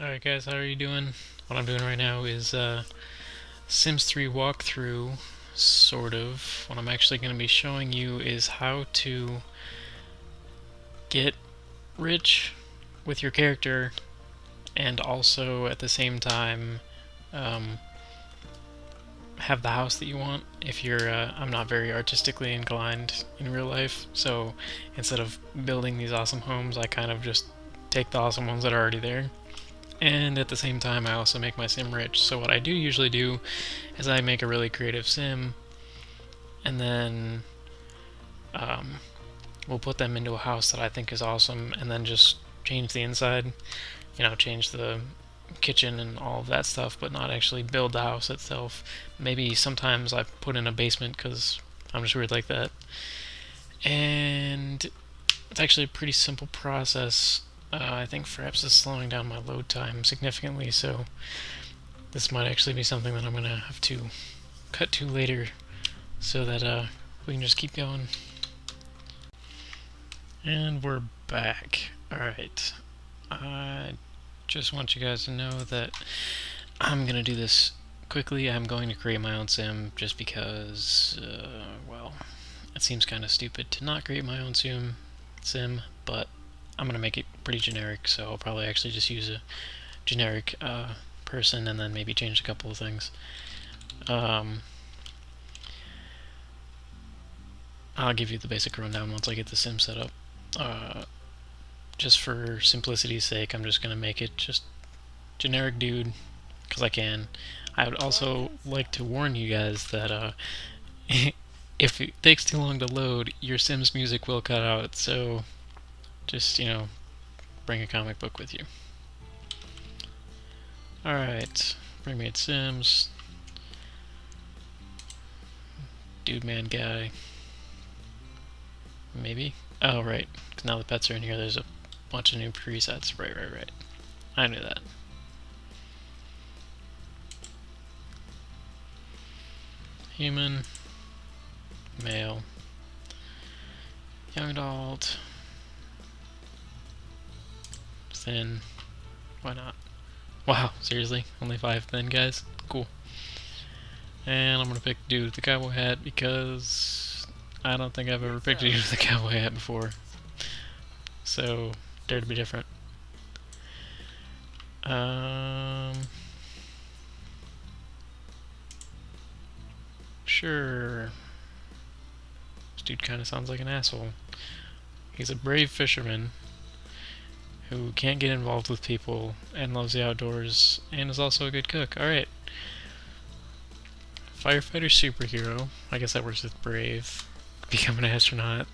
Alright guys, how are you doing? What I'm doing right now is Sims 3 walkthrough, sort of. What I'm actually going to be showing you is how to get rich with your character and also at the same time have the house that you want. If you're, I'm not very artistically inclined in real life, so instead of building these awesome homes, I kind of just take the awesome ones that are already there. And at the same time, I also make my sim rich. So what I do usually do is I make a really creative sim, and then we'll put them into a house that I think is awesome, and then just change the inside, change the kitchen and all of that stuff, but not actually build the house itself. Maybe sometimes I put in a basement because I'm just weird like that. And it's actually a pretty simple process. I think perhaps it's slowing down my load time significantly, so this might actually be something that I'm going to have to cut to later so that we can just keep going. And we're back. Alright. I just want you guys to know that I'm going to do this quickly. I'm going to create my own sim just because, well, it seems kind of stupid to not create my own sim, but I'm going to make it pretty generic, so I'll probably actually just use a generic person and then maybe change a couple of things. I'll give you the basic rundown once I get the sim set up. Just for simplicity's sake, I'm just going to make it just generic dude, because I can. I would also like to warn you guys that if it takes too long to load, your Sim's music will cut out, so just, bring a comic book with you. Alright, pre-made Sims. Dude, man, guy. Maybe? Oh, right, because now the pets are in here, there's a bunch of new presets. Right. I knew that. Human. Male. Young adult. Thin. Why not? Wow, seriously? Only 5 thin guys? Cool. And I'm gonna pick dude with the cowboy hat because I don't think I've ever picked a dude with a cowboy hat before. So, dare to be different. Sure. This dude kinda sounds like an asshole. He's a brave fisherman who can't get involved with people and loves the outdoors and is also a good cook. Alright. Firefighter superhero. I guess that works with brave. Become an astronaut.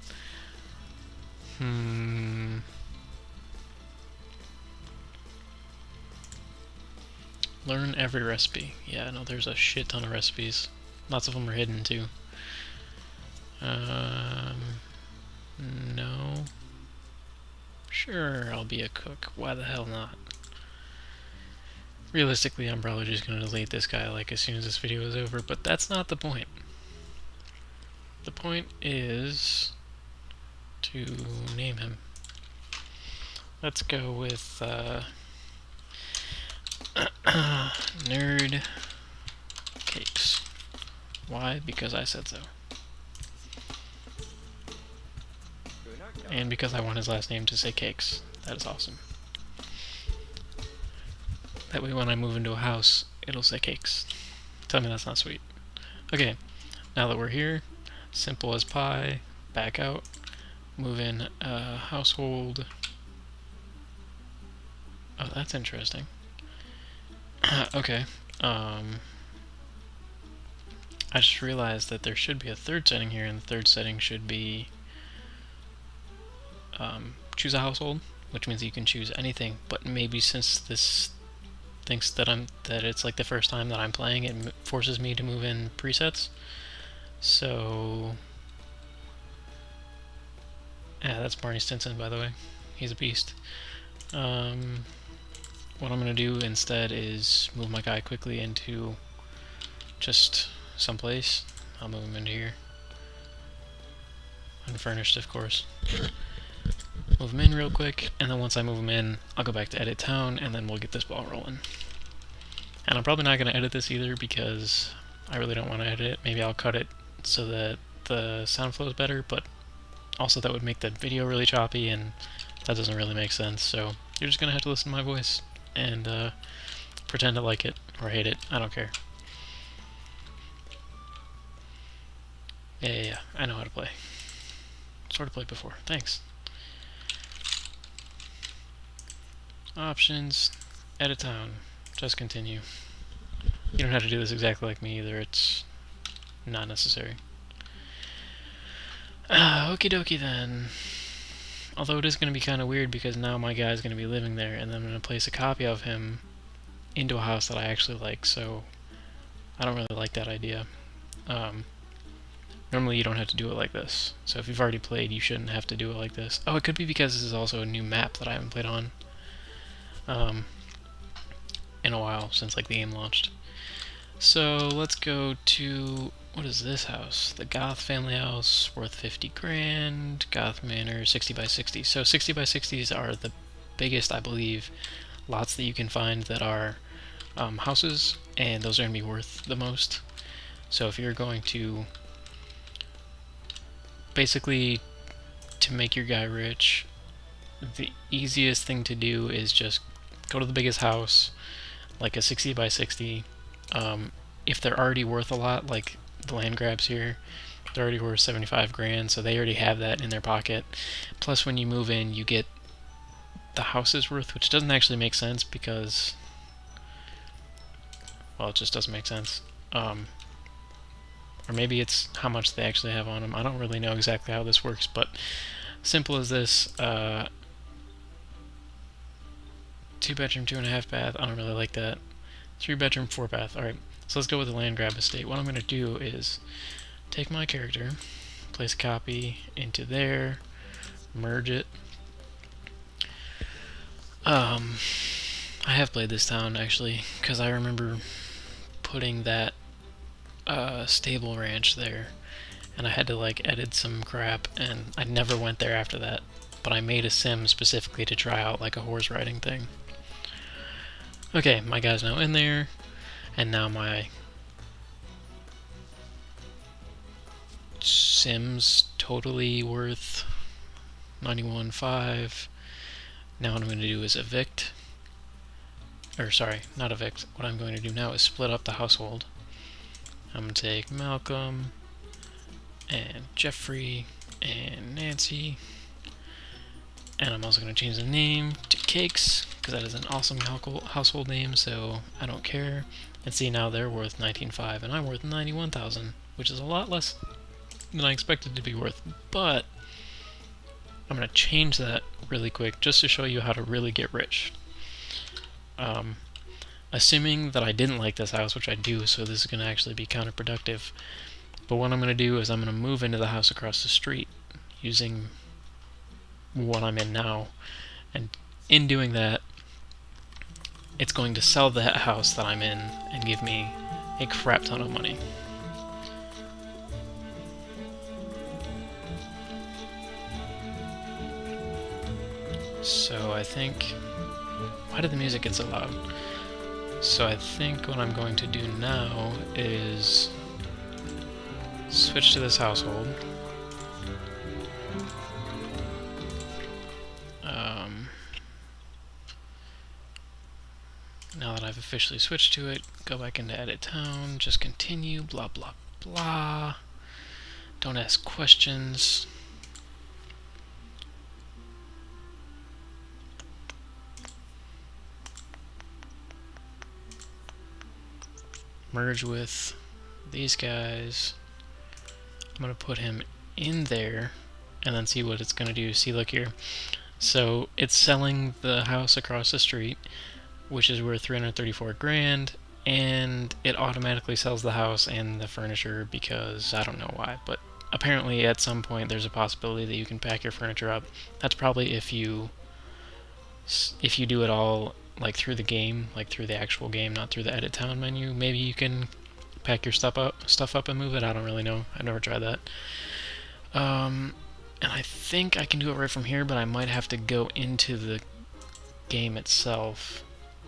Learn every recipe. Yeah, no, there's a shit ton of recipes. Lots of them are hidden too. No. Sure, I'll be a cook. Why the hell not? Realistically, I'm probably just going to delete this guy like as soon as this video is over, but that's not the point. The point is to name him. Let's go with Nerd Cakes. Why? Because I said so. And because I want his last name to say Cakes. That is awesome. That way when I move into a house, it'll say Cakes. Tell me that's not sweet. Okay, now that we're here, simple as pie, back out, move in household. Oh, that's interesting. Okay, I just realized that there should be a third setting here, and the third setting should be choose a household, which means you can choose anything, but maybe since this thinks that it's like the first time that I'm playing, it forces me to move in presets. So yeah, that's Barney Stinson, by the way. He's a beast. What I'm gonna do instead is move my guy quickly into just someplace. I'll move him into here. Unfurnished, of course. move them in real quick, and then once I move them in, I'll go back to edit town, and then we'll get this ball rolling. And I'm probably not going to edit this either because I really don't want to edit it. Maybe I'll cut it so that the sound flows better, but also that would make the video really choppy, and that doesn't really make sense. So you're just going to have to listen to my voice and pretend to like it or hate it. I don't care. Yeah, I know how to play. Sort of played before. Thanks. Options, edit town, just continue. You don't have to do this exactly like me either, it's not necessary. Okie dokie then. Although it is going to be kind of weird because now my guy's going to be living there, and then I'm going to place a copy of him into a house that I actually like, so I don't really like that idea. Normally you don't have to do it like this, so if you've already played you shouldn't have to do it like this. Oh, it could be because this is also a new map that I haven't played on in a while, since like the game launched. So let's go to, what is this house? The Goth family house, worth 50 grand, Goth Manor, 60 by 60. So 60 by 60s are the biggest, I believe, lots that you can find that are houses, and those are going to be worth the most. So if you're going to, basically, to make your guy rich, the easiest thing to do is just go to the biggest house, like a 60 by 60. If they're already worth a lot, like the land grabs here, they're already worth 75 grand, so they already have that in their pocket. Plus when you move in, you get the house's worth, which doesn't actually make sense because, well, it just doesn't make sense. Or maybe it's how much they actually have on them. I don't really know exactly how this works, but simple as this. 2-bedroom, 2.5 bath. I don't really like that. 3-bedroom, 4 bath. Alright, so let's go with the land grab estate. What I'm going to do is take my character, place a copy into there, merge it. I have played this town actually, because I remember putting that stable ranch there, and I had to like edit some crap, and I never went there after that. But I made a sim specifically to try out like a horse riding thing. Okay, my guy's now in there, and now my sim's totally worth 91.5. Now what I'm going to do is evict, or sorry, not evict. What I'm going to do now is split up the household. I'm going to take Malcolm, and Jeffrey, and Nancy, and I'm also going to change the name to Cakes, because that is an awesome household name, so I don't care. And see, now they're worth 19.5, and I'm worth 91,000, which is a lot less than I expected to be worth. But I'm going to change that really quick, just to show you how to really get rich. Assuming that I didn't like this house, which I do, so this is going to actually be counterproductive. But what I'm going to do is I'm going to move into the house across the street using what I'm in now, and in doing that, it's going to sell that house that I'm in and give me a crap ton of money. So I think, why did the music get so loud? So I think what I'm going to do now is switch to this household. Now that I've officially switched to it, go back into edit town, just continue, blah blah blah. Don't ask questions. Merge with these guys. I'm going to put him in there and then see what it's going to do. See, look here. So it's selling the house across the street, which is worth 334 grand, and it automatically sells the house and the furniture because I don't know why, but apparently at some point there's a possibility that you can pack your furniture up. That's probably if you do it all like through the game, like through the actual game, not through the edit town menu. Maybe you can pack your stuff up and move it. I don't really know. I've never tried that. And I think I can do it right from here, but I might have to go into the game itself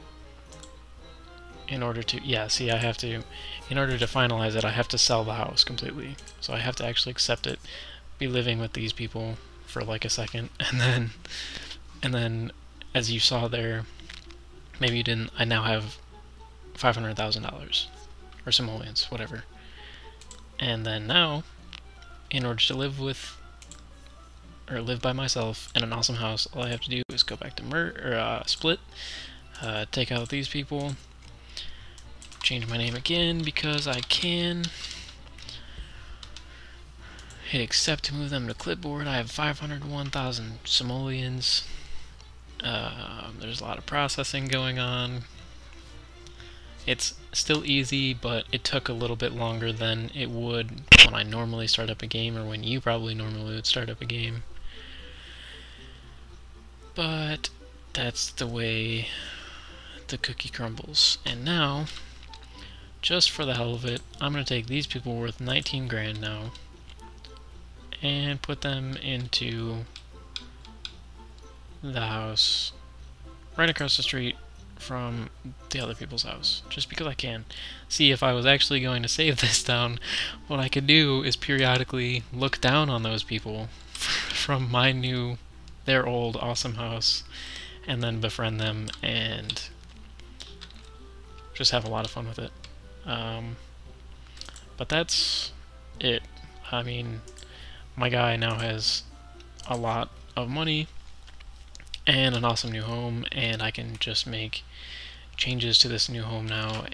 in order to, yeah, see, I have to, in order to finalize it, I have to sell the house completely. So I have to actually accept it, be living with these people for like a second, and then, as you saw there, maybe you didn't, I now have $500,000, or simoleons, whatever. And then now, in order to live with, or live by myself in an awesome house, all I have to do is go back to split, take out these people, change my name again because I can, hit accept to move them to clipboard. I have 501,000 simoleons. There's a lot of processing going on. It's still easy, but it took a little bit longer than it would when I normally start up a game, or when you probably normally would start up a game. But that's the way the cookie crumbles. And now, just for the hell of it, I'm going to take these people worth 19 grand now and put them into the house right across the street from the other people's house, just because I can. See, if I was actually going to save this town, what I could do is periodically look down on those people from my new, their old awesome house, and then befriend them and just have a lot of fun with it. But that's it. I mean, my guy now has a lot of money and an awesome new home, and I can just make changes to this new home now,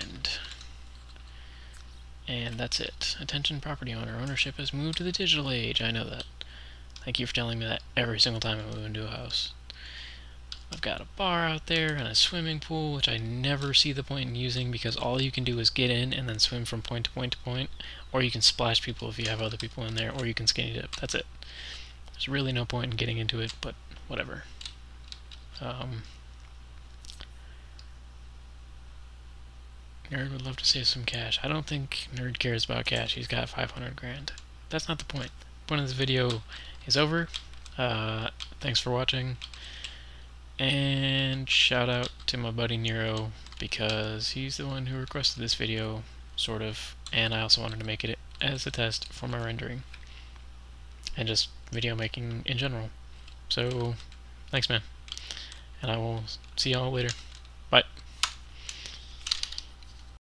and that's it. Attention property owner, ownership has moved to the digital age. I know that. Thank you for telling me that every single time I move into a house. I've got a bar out there and a swimming pool, which I never see the point in using, because all you can do is get in and then swim from point to point to point, or you can splash people if you have other people in there, or you can skinny dip. That's it. There's really no point in getting into it, but whatever. Nerd would love to save some cash. I don't think Nerd cares about cash. He's got 500 grand. That's not the point. The point of this video is over. Thanks for watching. And shout out to my buddy Nero, because he's the one who requested this video, sort of, and I also wanted to make it as a test for my rendering and just video making in general. So, thanks man, and I will see y'all later.